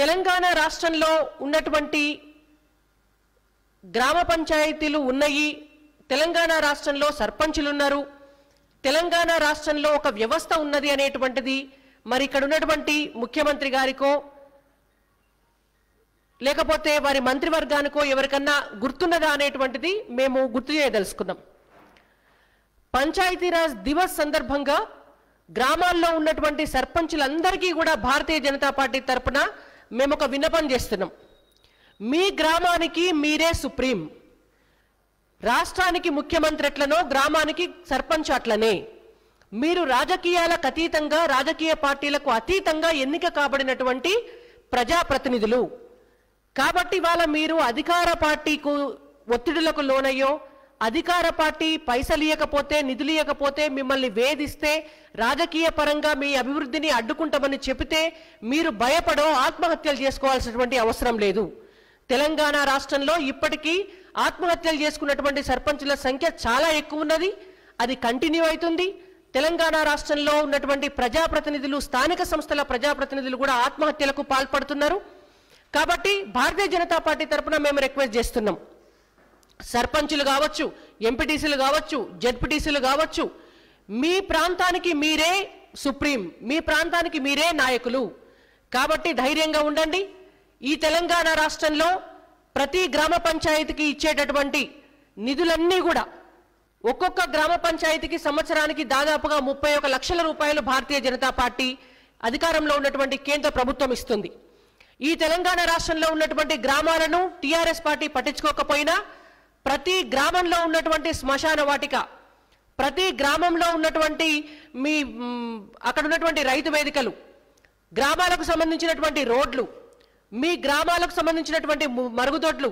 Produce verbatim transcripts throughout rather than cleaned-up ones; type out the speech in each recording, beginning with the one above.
తెలంగాణ రాష్ట్రంలో ఉన్నటువంటి గ్రామ పంచాయతీలు ఉన్నాయి, తెలంగాణ రాష్ట్రంలో సర్పంచులు ఉన్నారు, తెలంగాణ రాష్ట్రంలో ఒక వ్యవస్థ ఉన్నది అనేటువంటిది మరి ఇక్కడ ఉన్నటువంటి ముఖ్యమంత్రి గారికో లేకపోతే వారి మంత్రివర్గానికో ఎవరికన్నా గుర్తున్నదా అనేటువంటిది మేము గుర్తు చేయదలుచుకున్నాం. పంచాయతీరాజ్ దివస్ సందర్భంగా గ్రామాల్లో ఉన్నటువంటి సర్పంచులందరికీ కూడా భారతీయ జనతా పార్టీ తరపున మేము ఒక విన్నపం చేస్తున్నాం. మీ గ్రామానికి మీరే సుప్రీం, రాష్ట్రానికి ముఖ్యమంత్రి ఎట్లనో గ్రామానికి సర్పంచ్ అట్లనే. మీరు రాజకీయాలకు అతీతంగా, రాజకీయ పార్టీలకు అతీతంగా ఎన్నిక కాబడినటువంటి ప్రజాప్రతినిధులు కాబట్టి వాళ్ళ మీరు అధికార పార్టీకు ఒత్తిడులకు లోనయ్యో, అధికార పార్టీ పైసలు ఇవ్వకపోతే, నిధులు ఇవ్వకపోతే, మిమ్మల్ని వేధిస్తే, రాజకీయ పరంగా మీ అభివృద్ధిని అడ్డుకుంటామని చెబితే మీరు భయపడో ఆత్మహత్యలు చేసుకోవాల్సినటువంటి అవసరం లేదు. తెలంగాణ రాష్ట్రంలో ఇప్పటికీ ఆత్మహత్యలు చేసుకున్నటువంటి సర్పంచుల సంఖ్య చాలా ఎక్కువ ఉన్నది, అది కంటిన్యూ అవుతుంది. తెలంగాణ రాష్ట్రంలో ఉన్నటువంటి ప్రజాప్రతినిధులు, స్థానిక సంస్థల ప్రజాప్రతినిధులు కూడా ఆత్మహత్యలకు పాల్పడుతున్నారు. కాబట్టి భారతీయ జనతా పార్టీ తరఫున మేము రిక్వెస్ట్ చేస్తున్నాం, సర్పంచులు కావచ్చు, ఎంపీటీసీలు కావచ్చు, జెడ్పీటీసీలు కావచ్చు, మీ ప్రాంతానికి మీరే సుప్రీం, మీ ప్రాంతానికి మీరే నాయకులు. కాబట్టి ధైర్యంగా ఉండండి. ఈ తెలంగాణ రాష్ట్రంలో ప్రతి గ్రామ పంచాయతీకి ఇచ్చేటటువంటి నిధులన్నీ కూడా ఒక్కొక్క గ్రామ పంచాయతీకి సంవత్సరానికి దాదాపుగా ముప్పై ఒక లక్షల రూపాయలు భారతీయ జనతా పార్టీ అధికారంలో ఉన్నటువంటి కేంద్ర ప్రభుత్వం ఇస్తుంది. ఈ తెలంగాణ రాష్ట్రంలో ఉన్నటువంటి గ్రామాలను టీఆర్ఎస్ పార్టీ పట్టించుకోకపోయినా ప్రతి గ్రామంలో ఉన్నటువంటి శ్మశాన వాటిక, ప్రతి గ్రామంలో ఉన్నటువంటి మీ అక్కడ ఉన్నటువంటి రైతు వేదికలు, గ్రామాలకు సంబంధించినటువంటి రోడ్లు, మీ గ్రామాలకు సంబంధించినటువంటి మరుగుదొడ్లు,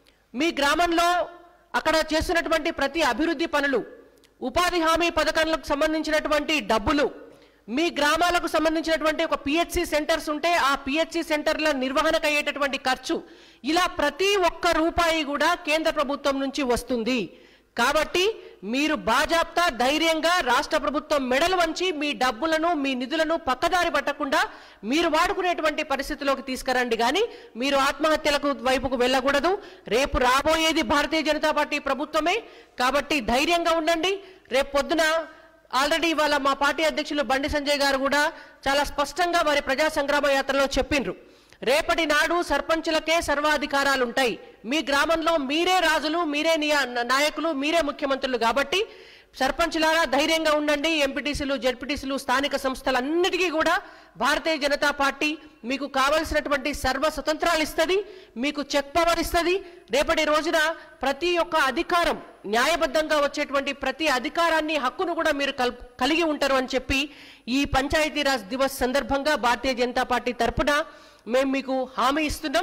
మీ గ్రామంలో అక్కడ చేస్తున్నటువంటి ప్రతి అభివృద్ధి పనులు, ఉపాధి హామీ పథకాలకు సంబంధించినటువంటి డబ్బులు, మీ గ్రామాలకు సంబంధించినటువంటి ఒక పిహెచ్సి సెంటర్స్ ఉంటే ఆ పిహెచ్సి సెంటర్ల నిర్వహణకు అయ్యేటటువంటి ఖర్చు, ఇలా ప్రతి ఒక్క రూపాయి కూడా కేంద్ర ప్రభుత్వం నుంచి వస్తుంది. కాబట్టి మీరు బాజాప్తా ధైర్యంగా రాష్ట్ర ప్రభుత్వం మెడలు వంచి మీ డబ్బులను, మీ నిధులను పక్కదారి పట్టకుండా మీరు వాడుకునేటువంటి పరిస్థితిలోకి తీసుకురండి. కానీ మీరు ఆత్మహత్యలకు వైపుకు వెళ్ళకూడదు. రేపు రాబోయేది భారతీయ జనతా పార్టీ ప్రభుత్వమే. కాబట్టి ధైర్యంగా ఉండండి. రేపు పొద్దున ఆల్రెడీ ఇవాళ మా పార్టీ అధ్యక్షులు బండి సంజయ్ గారు కూడా చాలా స్పష్టంగా వారి ప్రజా సంగ్రామ యాత్రలో చెప్పిండ్రు, రేపటి నాడు సర్పంచులకే సర్వాధికారాలు ఉంటాయి, మీ గ్రామంలో మీరే రాజులు, మీరే నాయకులు, మీరే ముఖ్యమంత్రులు. కాబట్టి సర్పంచులారా ధైర్యంగా ఉండండి. ఎంపీటీసీలు, జెడ్పీటీసీలు, స్థానిక సంస్థలన్నిటికీ కూడా భారతీయ జనతా పార్టీ మీకు కావలసినటువంటి సర్వ స్వతంత్రాలు ఇస్తుంది, మీకు చెక్ పవర్ ఇస్తుంది. రేపటి రోజున ప్రతి ఒక్క అధికారం, న్యాయబద్ధంగా వచ్చేటువంటి ప్రతి అధికారాన్ని, హక్కును కూడా మీరు కలిగి ఉంటారు అని చెప్పి ఈ పంచాయతీరాజ్ దివస్ సందర్భంగా భారతీయ జనతా పార్టీ తరఫున మేము మీకు హామీ ఇస్తున్నాం.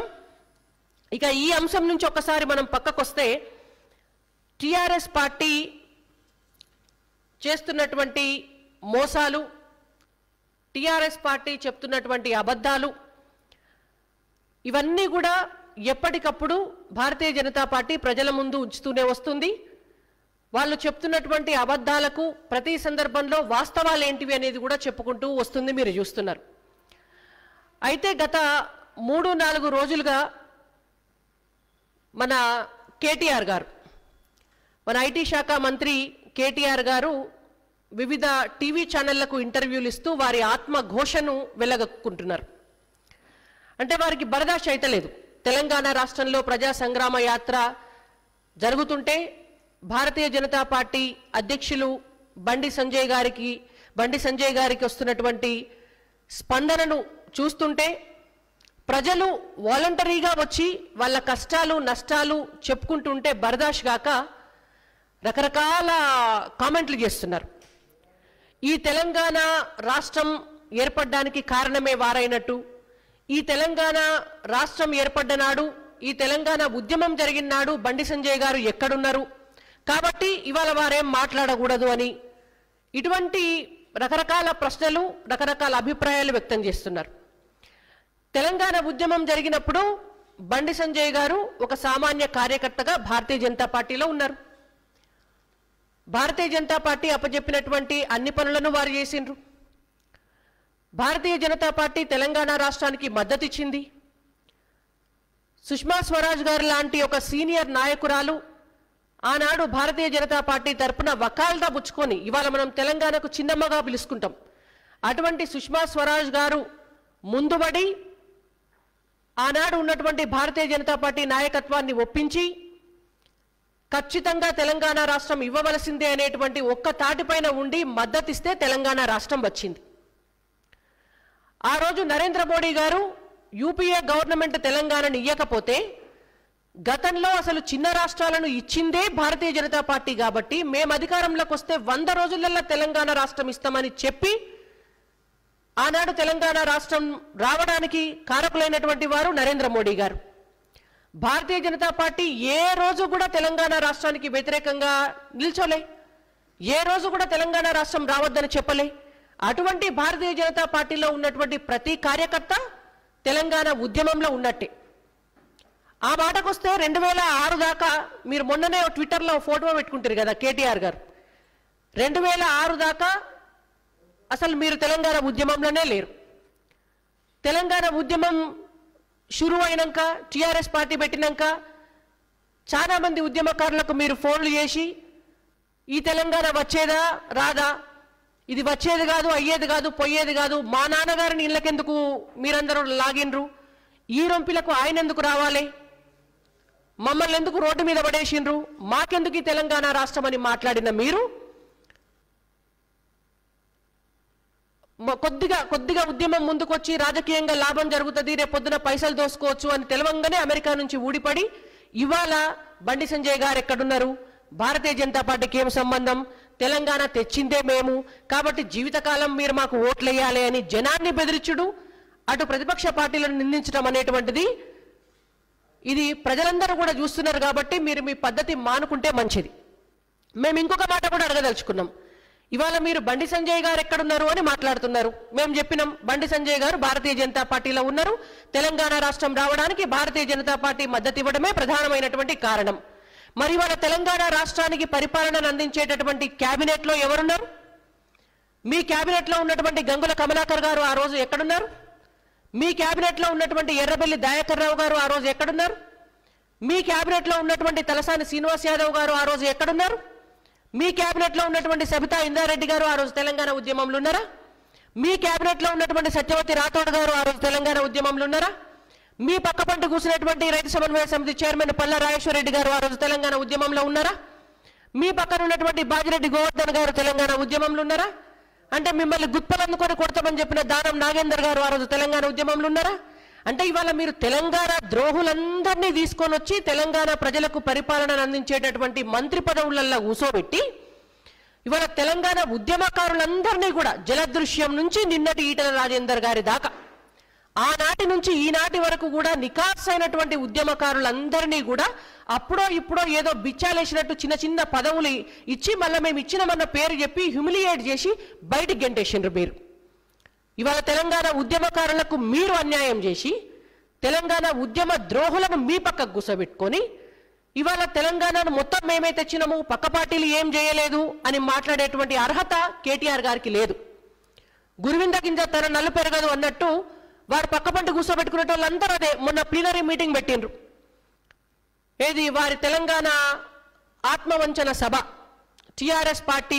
ఇక ఈ అంశం నుంచి ఒకసారి మనం పక్కకొస్తే, టిఆర్ఎస్ పార్టీ చేస్తున్నటువంటి మోసాలు, టిఆర్ఎస్ పార్టీ చెప్తున్నటువంటి అబద్ధాలు, ఇవన్నీ కూడా ఎప్పటికప్పుడు భారతీయ జనతా పార్టీ ప్రజల ముందు ఉంచుతూనే వస్తుంది. వాళ్ళు చెప్తున్నటువంటి అబద్ధాలకు ప్రతి సందర్భంలో వాస్తవాలు ఏంటివి అనేది కూడా చెప్పుకుంటూ వస్తుంది, మీరు చూస్తున్నారు. అయితే గత మూడు నాలుగు రోజులుగా మన కేటీఆర్ గారు, మన ఐటీ శాఖ మంత్రి కేటీఆర్ గారు వివిధ టీవీ ఛానళ్లకు ఇంటర్వ్యూలు ఇస్తూ వారి ఆత్మ ఘోషను వెళ్ళగక్కుంటున్నారు. అంటే వారికి బర్దాష్ అయితే లేదు. తెలంగాణ రాష్ట్రంలో ప్రజా సంగ్రామ యాత్ర జరుగుతుంటే భారతీయ జనతా పార్టీ అధ్యక్షులు బండి సంజయ్ గారికి బండి సంజయ్ గారికి వస్తున్నటువంటి స్పందనను చూస్తుంటే, ప్రజలు వాలంటరీగా వచ్చి వాళ్ళ కష్టాలు నష్టాలు చెప్పుకుంటుంటే బర్దాష్ గాక రకరకాల కామెంట్లు చేస్తున్నారు. ఈ తెలంగాణ రాష్ట్రం ఏర్పడడానికి కారణమే వారైనట్టు, ఈ తెలంగాణ రాష్ట్రం ఏర్పడ్డ నాడు, ఈ తెలంగాణ ఉద్యమం జరిగిన నాడు బండి సంజయ్ గారు ఎక్కడున్నారు, కాబట్టి ఇవాళ వారేం మాట్లాడకూడదు అని ఇటువంటి రకరకాల ప్రశ్నలు, రకరకాల అభిప్రాయాలు వ్యక్తం చేస్తున్నారు. తెలంగాణ ఉద్యమం జరిగినప్పుడు బండి సంజయ్ గారు ఒక సామాన్య కార్యకర్తగా భారతీయ జనతా పార్టీలో ఉన్నారు. భారతీయ జనతా పార్టీ అప్పచెప్పినటువంటి అన్ని పనులను వారు చేసిండ్రు. భారతీయ జనతా పార్టీ తెలంగాణ రాష్ట్రానికి మద్దతు ఇచ్చింది. సుష్మా స్వరాజ్ గారు లాంటి ఒక సీనియర్ నాయకురాలు ఆనాడు భారతీయ జనతా పార్టీ తరపున వకాల్దా పుచ్చుకొని ఇవాళ మనం తెలంగాణకు చిన్నమ్మగా పిలుచుకుంటాం. అటువంటి సుష్మా స్వరాజ్ గారు ముందుబడి ఆనాడు ఉన్నటువంటి భారతీయ జనతా పార్టీ నాయకత్వాన్ని ఒప్పించి ఖచ్చితంగా తెలంగాణ రాష్ట్రం ఇవ్వవలసిందే అనేటువంటి ఒక్క తాటిపైన ఉండి మద్దతిస్తే తెలంగాణ రాష్ట్రం వచ్చింది. ఆ రోజు నరేంద్ర మోడీ గారు యూపీఏ గవర్నమెంట్ తెలంగాణను ఇయ్యకపోతే గతంలో అసలు చిన్న రాష్ట్రాలను ఇచ్చిందే భారతీయ జనతా పార్టీ కాబట్టి మేము అధికారంలోకి వస్తే వంద రోజులలో తెలంగాణ రాష్ట్రం ఇస్తామని చెప్పి ఆనాడు తెలంగాణ రాష్ట్రం రావడానికి కారకులైనటువంటి వారు నరేంద్ర మోడీ గారు. భారతీయ జనతా పార్టీ ఏ రోజు కూడా తెలంగాణ రాష్ట్రానికి వ్యతిరేకంగా నిల్చోలే, ఏ రోజు కూడా తెలంగాణ రాష్ట్రం రావద్దని చెప్పలే. అటువంటి భారతీయ జనతా పార్టీలో ఉన్నటువంటి ప్రతి కార్యకర్త తెలంగాణ ఉద్యమంలో ఉన్నట్టే. ఆ మాటకొస్తే రెండు వేల ఆరు దాకా మీరు మొన్ననే ట్విట్టర్లో ఫోటో పెట్టుకుంటారు కదా కేటీఆర్ గారు, రెండు వేల ఆరు దాకా అసలు మీరు తెలంగాణ ఉద్యమంలోనే లేరు. తెలంగాణ ఉద్యమం షురు అయినాక టీఆర్ఎస్ పార్టీ పెట్టినాక చాలా మంది ఉద్యమకారులకు మీరు ఫోన్లు చేసి ఈ తెలంగాణ వచ్చేదా రాదా, ఇది వచ్చేది కాదు అయ్యేది కాదు పోయేది కాదు, మా నాన్నగారిని ఇళ్ళకెందుకు మీరందరూ లాగినరు, ఈ రొంపిలకు ఆయన ఎందుకు రావాలి, మమ్మల్ని ఎందుకు రోడ్డు మీద పడేసిండ్రు, మాకెందుకు ఈ తెలంగాణ రాష్ట్రం అని మాట్లాడిన మీరు కొద్దిగా కొద్దిగా ఉద్యమం ముందుకొచ్చి రాజకీయంగా లాభం జరుగుతుంది, రేపు పొద్దున పైసలు దోసుకోవచ్చు అని తెలవంగానే అమెరికా నుంచి ఊడిపడి ఇవాళ బండి సంజయ్ గారు ఎక్కడున్నారు, భారతీయ జనతా పార్టీకి ఏం సంబంధం, తెలంగాణ తెచ్చిందే మేము కాబట్టి జీవితకాలం మీరు మాకు ఓట్లేయాలి అని జనాన్ని బెదిరించుడు, అటు ప్రతిపక్ష పార్టీలను నిందించడం అనేటువంటిది ఇది ప్రజలందరూ కూడా చూస్తున్నారు. కాబట్టి మీరు మీ పద్ధతి మానుకుంటే మంచిది. మేము ఇంకొక మాట కూడా అడగదలుచుకున్నాం. ఇవాళ మీరు బండి సంజయ్ గారు ఎక్కడున్నారు అని మాట్లాడుతున్నారు. మేము చెప్పినాం బండి సంజయ్ గారు భారతీయ జనతా పార్టీలో ఉన్నారు, తెలంగాణ రాష్ట్రం రావడానికి భారతీయ జనతా పార్టీ మద్దతు ఇవ్వడమే ప్రధానమైనటువంటి కారణం. మరి ఇవాళ తెలంగాణ రాష్ట్రానికి పరిపాలనను అందించేటటువంటి క్యాబినెట్లో ఎవరున్నారు? మీ క్యాబినెట్లో ఉన్నటువంటి గంగుల కమలాకర్ గారు ఆ రోజు ఎక్కడున్నారు? మీ క్యాబినెట్లో ఉన్నటువంటి ఎర్రబెల్లి దయాకర్ రావు గారు ఆ రోజు ఎక్కడున్నారు? మీ క్యాబినెట్లో ఉన్నటువంటి తలసాని శ్రీనివాస్ యాదవ్ గారు ఆ రోజు ఎక్కడున్నారు? మీ క్యాబినెట్లో ఉన్నటువంటి సబితా ఇందారెడ్డి గారు ఆ రోజు తెలంగాణ ఉద్యమంలో ఉన్నారా? మీ క్యాబినెట్లో ఉన్నటువంటి సత్యవతి రాథోడ్ గారు ఆ రోజు తెలంగాణ ఉద్యమంలో ఉన్నారా? మీ పక్క పంట కూర్చున్నటువంటి రైతు సమన్వయ సమితి చైర్మన్ పల్లా రాజేశ్వర రెడ్డి గారు ఆ రోజు తెలంగాణ ఉద్యమంలో ఉన్నారా? మీ పక్కన ఉన్నటువంటి బాజిరెడ్డి గోవర్ధన్ గారు తెలంగాణ ఉద్యమంలో ఉన్నారా? అంటే మిమ్మల్ని గుత్పలందుకొని కొడతామని చెప్పిన దానం నాగేందర్ గారు ఆ రోజు తెలంగాణ ఉద్యమంలో ఉన్నారా? అంటే ఇవాళ మీరు తెలంగాణ ద్రోహులందరినీ తీసుకొని వచ్చి తెలంగాణ ప్రజలకు పరిపాలనను అందించేటటువంటి మంత్రి పదవులలో కూసోబెట్టి ఇవాళ తెలంగాణ ఉద్యమకారులందరినీ కూడా జలదృశ్యం నుంచి నిన్నటి ఈటల రాజేందర్ గారి దాకా ఆనాటి నుంచి ఈనాటి వరకు కూడా నికాసైనటువంటి ఉద్యమకారులందరినీ కూడా అప్పుడో ఇప్పుడో ఏదో బిచ్చాలేసినట్టు చిన్న చిన్న పదవులు ఇచ్చి మళ్ళీ మేము ఇచ్చినామన్న పేరు చెప్పి హ్యూమిలియేట్ చేసి బయటికి గెంటేసిండ్రు. మీరు ఇవాళ తెలంగాణ ఉద్యమకారులకు మీరు అన్యాయం చేసి తెలంగాణ ఉద్యమ ద్రోహులను మీ పక్కకు కూర్చోబెట్టుకొని ఇవాళ తెలంగాణను మొత్తం మేమే తెచ్చినాము పక్క పార్టీలు ఏం చేయలేదు అని మాట్లాడేటువంటి అర్హత కేటీఆర్ గారికి లేదు. గురువింద గింజ తన నల్లు పెరగదు అన్నట్టు వారు పక్క పంట కూర్చోబెట్టుకునే వాళ్ళందరూ అదే మొన్న ప్లీనరీ మీటింగ్ పెట్టిండ్రు. ఏది వారి తెలంగాణ ఆత్మవంచన సభ టిఆర్ఎస్ పార్టీ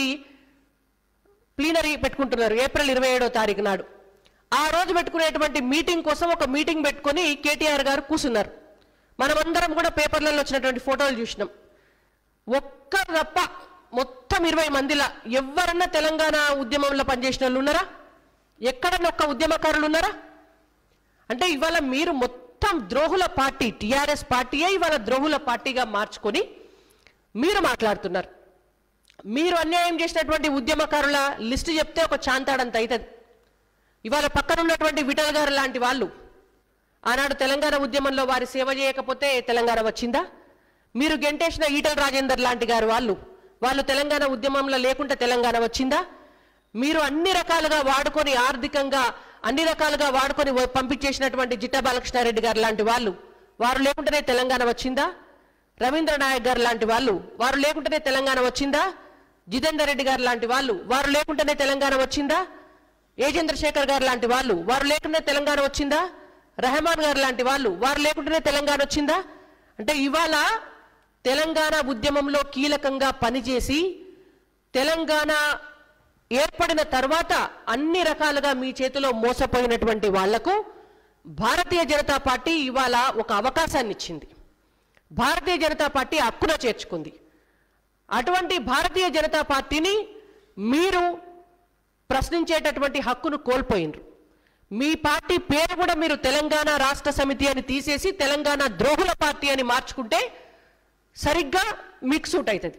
ప్లీనరీ పెట్టుకుంటున్నారు ఏప్రిల్ ఇరవై ఏడో తారీఖు నాడు. ఆ రోజు పెట్టుకునేటువంటి మీటింగ్ కోసం ఒక మీటింగ్ పెట్టుకొని కేటీఆర్ గారు కూర్చున్నారు. మనమందరం కూడా పేపర్లలో వచ్చినటువంటి ఫోటోలు చూసినాం. ఒక్క తప్ప మొత్తం ఇరవై మందిలా ఎవరన్నా తెలంగాణ ఉద్యమంలో పనిచేసిన వాళ్ళు ఉన్నారా? ఎక్కడన్నా ఒక్క ఉద్యమకారులు ఉన్నారా? అంటే ఇవాళ మీరు మొత్తం ద్రోహుల పార్టీ టిఆర్ఎస్ పార్టీయే ఇవాళ ద్రోహుల పార్టీగా మార్చుకొని మీరు మాట్లాడుతున్నారు. మీరు అన్యాయం చేసినటువంటి ఉద్యమకారుల లిస్టు చెప్తే ఒక చాంతాడంత అవుతుంది. ఇవాళ పక్కన ఉన్నటువంటి విఠల్ గారు లాంటి వాళ్ళు ఆనాడు తెలంగాణ ఉద్యమంలో వారి సేవ చేయకపోతే తెలంగాణ వచ్చిందా? మీరు గెంటేసిన ఈటల రాజేందర్ లాంటి గారు వాళ్ళు వాళ్ళు తెలంగాణ ఉద్యమంలో లేకుంటే తెలంగాణ వచ్చిందా? మీరు అన్ని రకాలుగా వాడుకొని ఆర్థికంగా అన్ని రకాలుగా వాడుకొని పంపించేసినటువంటి జిట్టా బాలకృష్ణారెడ్డి గారు లాంటి వాళ్ళు వారు లేకుంటేనే తెలంగాణ వచ్చిందా? రవీంద్ర నాయక్ గారు లాంటి వాళ్ళు వారు లేకుంటేనే తెలంగాణ వచ్చిందా? జితేందర్ రెడ్డి గారు లాంటి వాళ్ళు వారు లేకుంటేనే తెలంగాణ వచ్చిందా? ఏ చంద్రశేఖర్ గారు లాంటి వాళ్ళు వారు లేకుంటే తెలంగాణ వచ్చిందా? రెహమాన్ గారు లాంటి వాళ్ళు, వారు లేకుండానే తెలంగాణ వచ్చిందా? అంటే ఇవాళ తెలంగాణ ఉద్యమంలో కీలకంగా పనిచేసి తెలంగాణ ఏర్పడిన తర్వాత అన్ని రకాలుగా మీ చేతిలో మోసపోయినటువంటి వాళ్లకు భారతీయ జనతా పార్టీ ఇవాళ ఒక అవకాశాన్ని ఇచ్చింది. భారతీయ జనతా పార్టీ హక్కున చేర్చుకుంది. అటువంటి భారతీయ జనతా పార్టీని మీరు ప్రశ్నించేటటువంటి హక్కును కోల్పోయినరు. మీ పార్టీ పేరు కూడా మీరు తెలంగాణ రాష్ట్ర సమితి అని తీసేసి తెలంగాణ ద్రోహుల పార్టీ అని మార్చుకుంటే సరిగ్గా మీకు సూట్ అవుతుంది.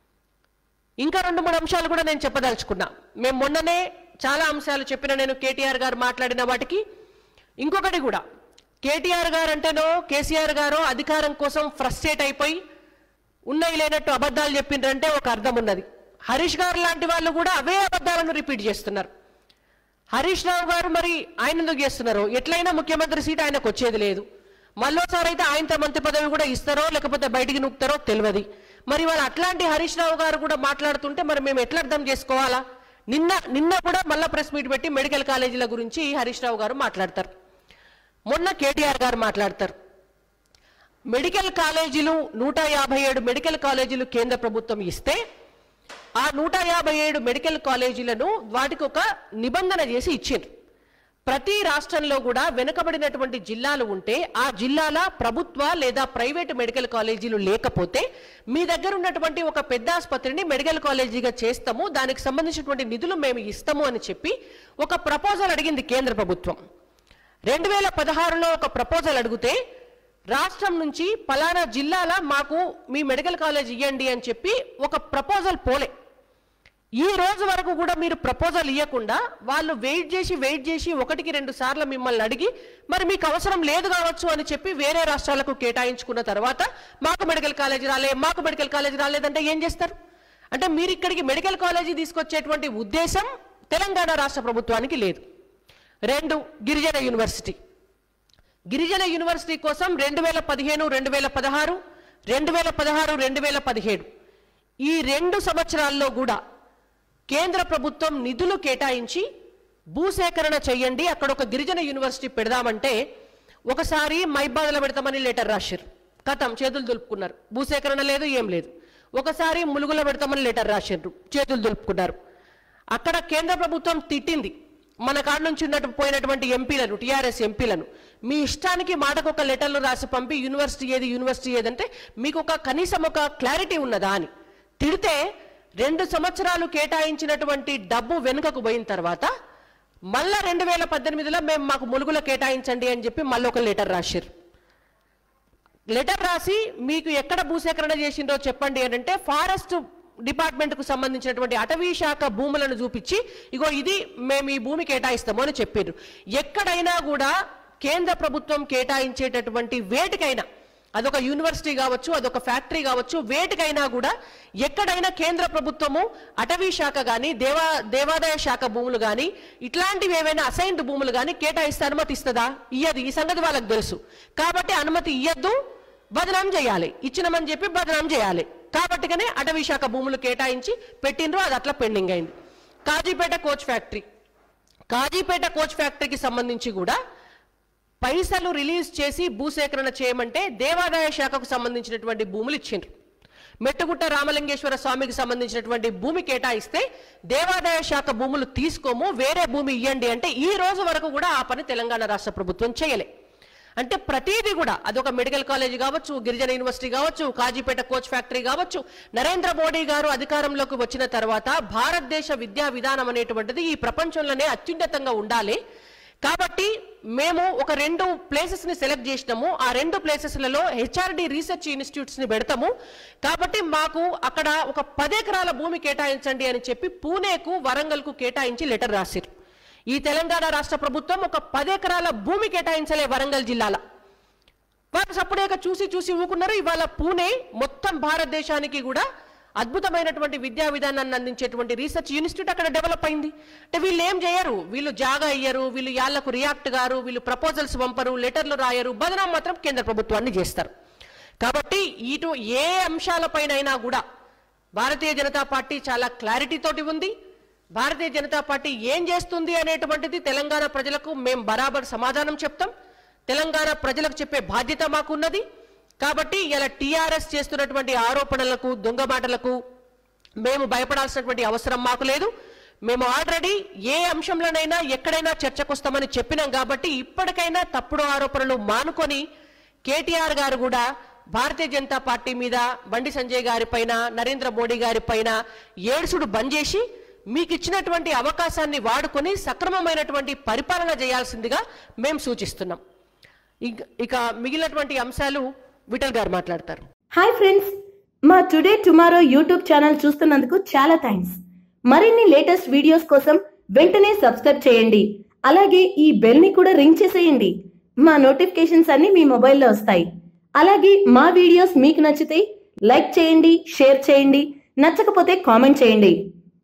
ఇంకా రెండు మూడు అంశాలు కూడా నేను చెప్పదలుచుకున్నా. మేము మొన్ననే చాలా అంశాలు చెప్పిన, నేను కేటీఆర్ గారు మాట్లాడిన వాటికి ఇంకొకటి కూడా, కేటీఆర్ గారు అంటేనో కేసీఆర్ గారు అధికారం కోసం ఫ్రస్ట్రేట్ అయిపోయి ఉన్నాయి లేనట్టు అబద్ధాలు చెప్పిండ్రంటే ఒక అర్థం ఉన్నది. హరీష్ గారు లాంటి వాళ్ళు కూడా అవే అబద్ధాలను రిపీట్ చేస్తున్నారు. హరీష్ రావు గారు మరి ఆయన ఎందుకు చేస్తున్నారు? ఎట్లయినా ముఖ్యమంత్రి సీట్ ఆయనకు వచ్చేది లేదు. మళ్ళోసారి అయితే ఆయనతో మంత్రి పదవి కూడా ఇస్తారో లేకపోతే బయటికి నూకుతారో తెలియదు. మరి వాళ్ళు అట్లాంటి హరీష్ రావు గారు కూడా మాట్లాడుతుంటే మరి మేము ఎట్లా అర్థం చేసుకోవాలా? నిన్న నిన్న కూడా మళ్ళా ప్రెస్ మీట్ పెట్టి మెడికల్ కాలేజీల గురించి హరీష్ రావు గారు మాట్లాడతారు, మొన్న కేటీఆర్ గారు మాట్లాడతారు. మెడికల్ కాలేజీలు నూట యాభై ఏడు మెడికల్ కాలేజీలు కేంద్ర ప్రభుత్వం ఇస్తే ఆ నూట యాభై ఏడు మెడికల్ కాలేజీలను వాటికి ఒక నిబంధన చేసి ఇచ్చారు. ప్రతి రాష్ట్రంలో కూడా వెనుకబడినటువంటి జిల్లాలు ఉంటే ఆ జిల్లాల ప్రభుత్వ లేదా ప్రైవేటు మెడికల్ కాలేజీలు లేకపోతే మీ దగ్గర ఉన్నటువంటి ఒక పెద్ద ఆసుపత్రిని మెడికల్ కాలేజీగా చేస్తాము, దానికి సంబంధించినటువంటి నిధులు మేము ఇస్తాము అని చెప్పి ఒక ప్రపోజల్ అడిగింది కేంద్ర ప్రభుత్వం. రెండు వేల పదహారులో ఒక ప్రపోజల్ అడిగితే రాష్ట్రం నుంచి పలానా జిల్లాల మాకు మీ మెడికల్ కాలేజ్ ఇవ్వండి అని చెప్పి ఒక ప్రపోజల్ పోలే. ఈ రోజు వరకు కూడా మీరు ప్రపోజల్ ఇవ్వకుండా వాళ్ళు వెయిట్ చేసి వెయిట్ చేసి ఒకటికి రెండు సార్లు మిమ్మల్ని అడిగి మరి మీకు అవసరం లేదు కావచ్చు అని చెప్పి వేరే రాష్ట్రాలకు కేటాయించుకున్న తర్వాత మాకు మెడికల్ కాలేజీ రాలే మాకు మెడికల్ కాలేజీ రాలేదంటే ఏం చేస్తారు? అంటే మీరు ఇక్కడికి మెడికల్ కాలేజీ తీసుకొచ్చేటువంటి ఉద్దేశం తెలంగాణ రాష్ట్ర ప్రభుత్వానికి లేదు. రెండు, గిరిజన యూనివర్సిటీ. గిరిజన యూనివర్సిటీ కోసం రెండు వేల పదిహేను రెండు వేల పదహారు రెండు వేల పదహారు రెండు వేల పదిహేడు ఈ రెండు సంవత్సరాల్లో కూడా కేంద్ర ప్రభుత్వం నిధులు కేటాయించి భూసేకరణ చేయండి, అక్కడ ఒక గిరిజన యూనివర్సిటీ పెడదామంటే ఒకసారి మైబాద్లో పెడతామని లెటర్ రాశారు, కథం చేతులు దులుపుకున్నారు, భూసేకరణ లేదు ఏం లేదు. ఒకసారి ములుగులో పెడతామని లెటర్ రాశారు, చేతులు దులుపుకున్నారు. అక్కడ కేంద్ర ప్రభుత్వం తిట్టింది మన కాడ నుంచి ఉన్నట్టు పోయినటువంటి ఎంపీలను, టీఆర్ఎస్ ఎంపీలను, మీ ఇష్టానికి మాటకు ఒక లెటర్లు రాసి పంపి యూనివర్సిటీ ఏది యూనివర్సిటీ ఏదంటే మీకు ఒక కనీసం ఒక క్లారిటీ ఉన్నదా అని తిడితే రెండు సంవత్సరాలు కేటాయించినటువంటి డబ్బు వెనుకకు పోయిన తర్వాత మళ్ళా రెండు వేల పద్దెనిమిదిలో మేము మాకు ములుగులో కేటాయించండి అని చెప్పి మళ్ళీ ఒక లెటర్ రాశారు. లెటర్ రాసి మీకు ఎక్కడ భూసేకరణ చేసిందో చెప్పండి అని అంటే ఫారెస్ట్ డిపార్ట్మెంట్కు సంబంధించినటువంటి అటవీ శాఖ భూములను చూపించి ఇగో ఇది మేము ఈ భూమి కేటాయిస్తాము అని చెప్పారు. ఎక్కడైనా కూడా కేంద్ర ప్రభుత్వం కేటాయించేటటువంటి వేటికైనా, అదొక యూనివర్సిటీ కావచ్చు, అదొక ఫ్యాక్టరీ కావచ్చు, వేటికైనా కూడా ఎక్కడైనా కేంద్ర ప్రభుత్వము అటవీ శాఖ కానీ దేవా దేవాదాయ శాఖ భూములు కానీ ఇట్లాంటివి ఏవైనా అసైన్డ్ భూములు కానీ కేటాయిస్తే అనుమతి ఇస్తుందా? ఇయ్యదు. ఈ సంగతి వాళ్ళకి తెలుసు. కాబట్టి అనుమతి ఇయ్యద్దు, బదనాం చేయాలి, ఇచ్చినమని చెప్పి బదనాం చేయాలి. కాబట్టిగానే అటవీ శాఖ భూములు కేటాయించి పెట్టినరు, అది అట్లా పెండింగ్ అయింది. Kazipet coach factory Kazipet coach ఫ్యాక్టరీకి సంబంధించి కూడా పైసలు రిలీజ్ చేసి భూసేకరణ చేయమంటే దేవాదాయ శాఖకు సంబంధించినటువంటి భూములు ఇచ్చిండ్రు. మెట్టుగుట్ట రామలింగేశ్వర స్వామికి సంబంధించినటువంటి భూమి కేటాయిస్తే దేవాదాయ శాఖ భూములు తీసుకోము, వేరే భూమి ఇవ్వండి అంటే ఈ రోజు వరకు కూడా ఆ పని తెలంగాణ రాష్ట్ర ప్రభుత్వం చేయలే. అంటే ప్రతిదీ కూడా అదొక మెడికల్ కాలేజ్ కావచ్చు, గిరిజన యూనివర్సిటీ కావచ్చు, కాజీపేట కోచ్ ఫ్యాక్టరీ కావచ్చు, నరేంద్ర మోడీ గారు అధికారంలోకి వచ్చిన తర్వాత భారతదేశ విద్యా విధానం అనేటువంటిది ఈ ప్రపంచంలోనే అత్యున్నతంగా ఉండాలి. కాబట్టి మేము ఒక రెండు ప్లేసెస్ ని సెలెక్ట్ చేసినాము, ఆ రెండు ప్లేసెస్లలో హెచ్ఆర్డి రీసెర్చ్ ఇన్స్టిట్యూట్స్ ని పెడతాము. కాబట్టి మాకు అక్కడ ఒక పది ఎకరాల భూమి కేటాయించండి అని చెప్పి పూణేకు, వరంగల్కు కేటాయించి లెటర్ రాశారు. ఈ తెలంగాణ రాష్ట్ర ప్రభుత్వం ఒక పది ఎకరాల భూమి కేటాయించలే వరంగల్ జిల్లాల. వారు సప్పుడేక చూసి చూసి ఊకున్నారు. ఇవాళ పూణే మొత్తం భారతదేశానికి కూడా అద్భుతమైనటువంటి విద్యా విధానాన్ని అందించేటువంటి రీసెర్చ్ ఇన్స్టిట్యూట్ అక్కడ డెవలప్ అయింది. అంటే వీళ్ళు ఏం చేయరు, వీళ్ళు జాగా ఇయ్యరు, వీళ్ళు యాళ్లకు రియాక్ట్ గారు, వీళ్ళు ప్రపోజల్స్ పంపరు, లెటర్లు రాయరు, బదనాం మాత్రం కేంద్ర ప్రభుత్వాన్ని చేస్తారు. కాబట్టి ఇటు ఏ అంశాలపైనైనా కూడా భారతీయ జనతా పార్టీ చాలా క్లారిటీ తోటి ఉంది. భారతీయ జనతా పార్టీ ఏం చేస్తుంది అనేటువంటిది తెలంగాణ ప్రజలకు మేము బరాబర్ సమాధానం చెప్తాం. తెలంగాణ ప్రజలకు చెప్పే బాధ్యత మాకున్నది. కాబట్టి ఇలా టీఆర్ఎస్ చేస్తున్నటువంటి ఆరోపణలకు, దొంగ మాటలకు మేము భయపడాల్సినటువంటి అవసరం మాకు లేదు. మేము ఆల్రెడీ ఏ అంశంలోనైనా ఎక్కడైనా చర్చకు వస్తామని చెప్పినాం. కాబట్టి ఇప్పటికైనా తప్పుడు ఆరోపణలు మానుకొని కేటీఆర్ గారు కూడా భారతీయ జనతా పార్టీ మీద, బండి సంజయ్ గారి పైన, నరేంద్ర మోడీ గారి పైన ఏడుసుడు బంద్ చేసి మీకు ఇచ్చినటువంటి అవకాశాన్ని వాడుకొని సక్రమమైనటువంటి పరిపాలన చేయాల్సిందిగా మేము సూచిస్తున్నాం. ఇక మిగిలినటువంటి అంశాలు విఠల్ గారు మాట్లాడతారు. హాయ్ ఫ్రెండ్స్, మా టుడే టుమారో యూట్యూబ్ ఛానల్ చూస్తున్నందుకు చాలా థ్యాంక్స్. మరిన్ని లేటెస్ట్ వీడియోస్ కోసం వెంటనే సబ్స్క్రైబ్ చేయండి. అలాగే ఈ బెల్ ని కూడా రింగ్ చేసేయండి. మా నోటిఫికేషన్స్ అన్ని మీ మొబైల్లో వస్తాయి. అలాగే మా వీడియోస్ మీకు నచ్చితే లైక్ చేయండి, షేర్ చేయండి, నచ్చకపోతే కామెంట్ చేయండి.